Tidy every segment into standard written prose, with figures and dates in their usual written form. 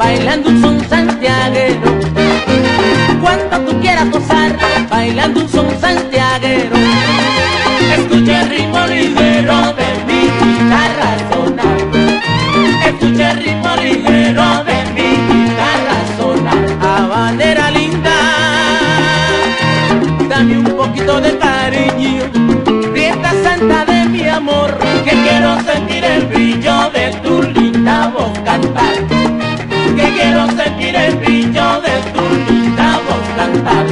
bailando un son santiaguero. Cuando tú quieras gozar, bailando un son santiaguero. Escucha el ritmo ligero de mi guitarra sonar. Escucha el ritmo ligero de mi guitarra sonar. Habanera linda, dame un poquito de cariño. Fiesta santa de mi amor, que quiero sentir el brillo de tu linda voz cantar. Que quiero sentir el brillo de tu linda voz cantar.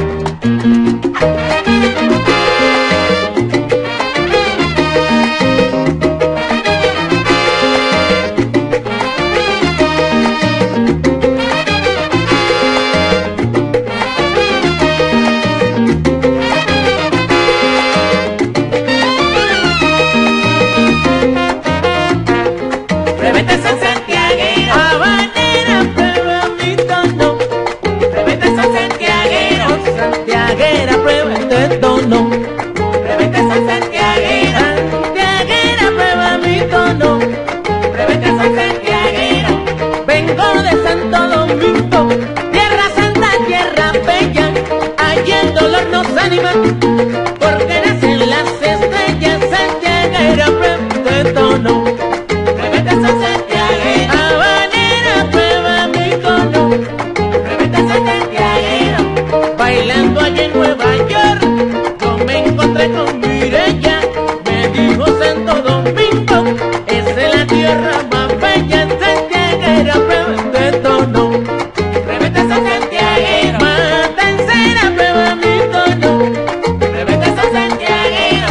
Pruébate esa santiaguero, habanera, prueba mi tono. Pruébate esa santiaguero, santiaguera, prueba este tono. Pruébate esa santiaguera, santiaguera, prueba mi tono. Pruébate esa santiaguera. Vengo de Santo Domingo, tierra santa, tierra bella. Allí el dolor nos anima, porque nacen las estrellas. Santiaguera, prueba este tono. Pruébate esa santiaguera, habanera, prueba mi tono. Pruébate esa santiaguera. Bailando allí en Nueva York, yo me encontré con Mireya. Me dijo Santo Domingo, esa es la tierra más bella. Santiaguera, prueba este tono. Pruébate esa santiaguera, matancera, prueba mi tono. Pruébate esa santiaguera.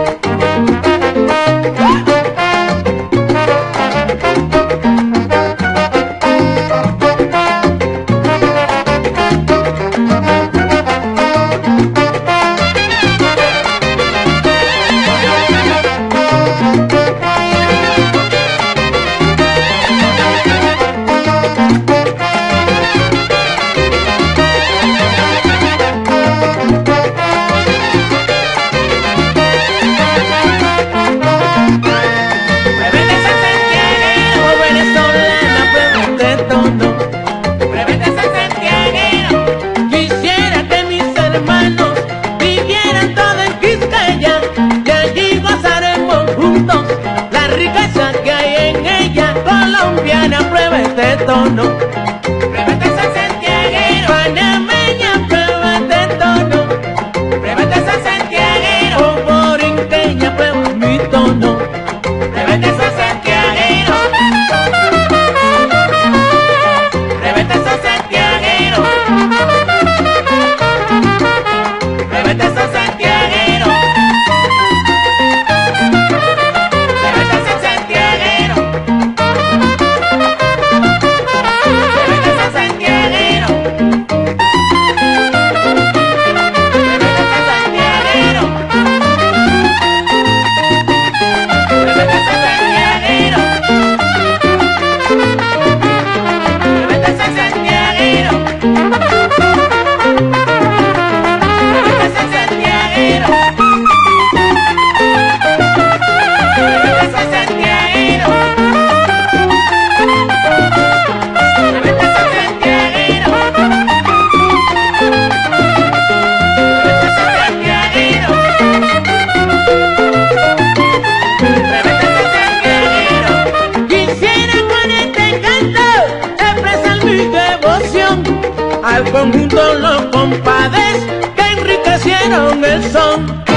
Pruébate esa santiaguera, oh venezolana, prueba este tono. Pruébate esa santiaguera. Quisiera que mis hermanos vivieran todos en Quisqueya, y allí gozaremos juntos la riqueza que hay en ella. Colombiana, prueba este tono. Pruébate esa santiaguera. Panameña, prueba este tono. Pruébate esa santiaguera. Oh borinqueña, prueba mi tono. Pruébate esa santiaguera. Pruébate esa santiaguera. Pruébate esa santiaguera. Pruébate esa santiaguera. Pruébate esa santiaguera. Al conjunto los compadres que enriquecieron el son.